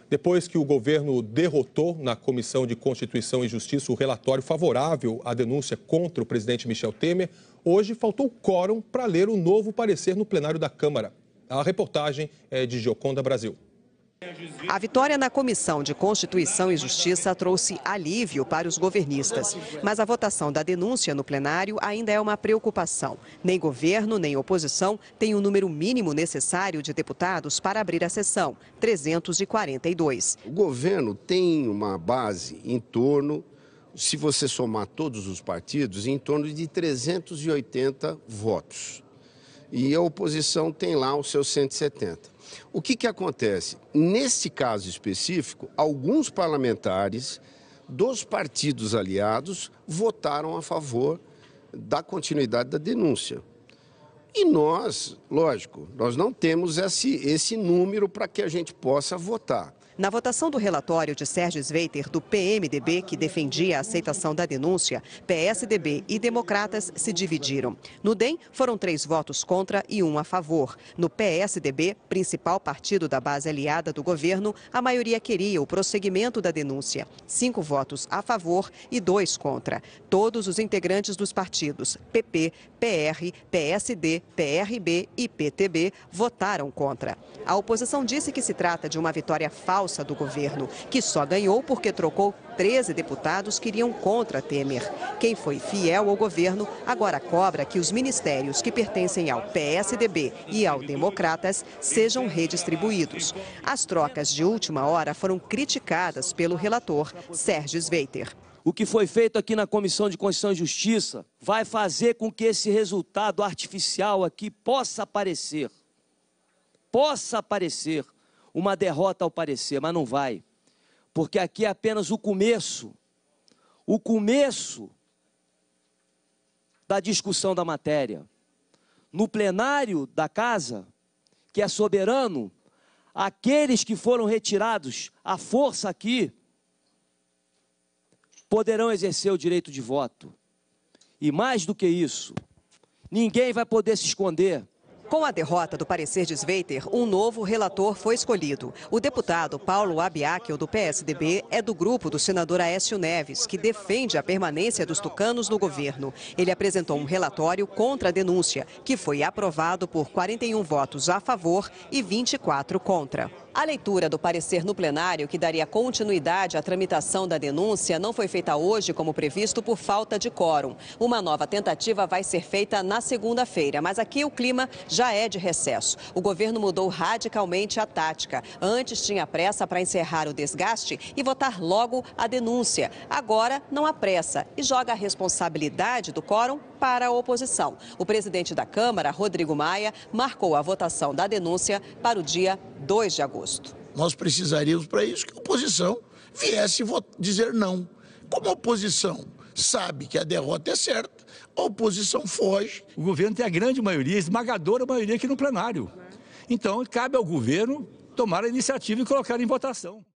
Depois que o governo derrotou na Comissão de Constituição e Justiça o relatório favorável à denúncia contra o presidente Michel Temer, hoje faltou quórum para ler o novo parecer no plenário da Câmara. A reportagem é de Gioconda Brasil. A vitória na Comissão de Constituição e Justiça trouxe alívio para os governistas. Mas a votação da denúncia no plenário ainda é uma preocupação. Nem governo, nem oposição têm o número mínimo necessário de deputados para abrir a sessão, 342. O governo tem uma base em torno, se você somar todos os partidos, em torno de 380 votos. E a oposição tem lá os seus 170. O que acontece? Nesse caso específico, alguns parlamentares dos partidos aliados votaram a favor da continuidade da denúncia. E nós, lógico, nós não temos esse número para que a gente possa votar. Na votação do relatório de Sérgio Sveiter, do PMDB, que defendia a aceitação da denúncia, PSDB e democratas se dividiram. No DEM, foram 3 votos contra e 1 a favor. No PSDB, principal partido da base aliada do governo, a maioria queria o prosseguimento da denúncia. 5 votos a favor e 2 contra. Todos os integrantes dos partidos PP, PR, PSD, PRB e PTB votaram contra. A oposição disse que se trata de uma vitória falsa do governo, que só ganhou porque trocou 13 deputados que iriam contra Temer. Quem foi fiel ao governo agora cobra que os ministérios que pertencem ao PSDB e ao Democratas sejam redistribuídos. As trocas de última hora foram criticadas pelo relator Sérgio Sveiter. O que foi feito aqui na Comissão de Constituição e Justiça vai fazer com que esse resultado artificial aqui possa aparecer uma derrota ao parecer, mas não vai, porque aqui é apenas o começo da discussão da matéria. No plenário da Casa, que é soberano, aqueles que foram retirados à força aqui poderão exercer o direito de voto. E mais do que isso, ninguém vai poder se esconder. Com a derrota do parecer de Sveiter, um novo relator foi escolhido. O deputado Paulo Abiakel, do PSDB, é do grupo do senador Aécio Neves, que defende a permanência dos tucanos no governo. Ele apresentou um relatório contra a denúncia, que foi aprovado por 41 votos a favor e 24 contra. A leitura do parecer no plenário, que daria continuidade à tramitação da denúncia, não foi feita hoje, como previsto, por falta de quórum. Uma nova tentativa vai ser feita na segunda-feira, mas aqui o clima já é de recesso. O governo mudou radicalmente a tática. Antes tinha pressa para encerrar o desgaste e votar logo a denúncia. Agora não há pressa e joga a responsabilidade do quórum para a oposição. O presidente da Câmara, Rodrigo Maia, marcou a votação da denúncia para o dia 2 de agosto. Nós precisaríamos para isso que a oposição viesse dizer não. Como a oposição sabe que a derrota é certa, a oposição foge. O governo tem a grande maioria, esmagadora maioria aqui no plenário. Então, cabe ao governo tomar a iniciativa e colocar em votação.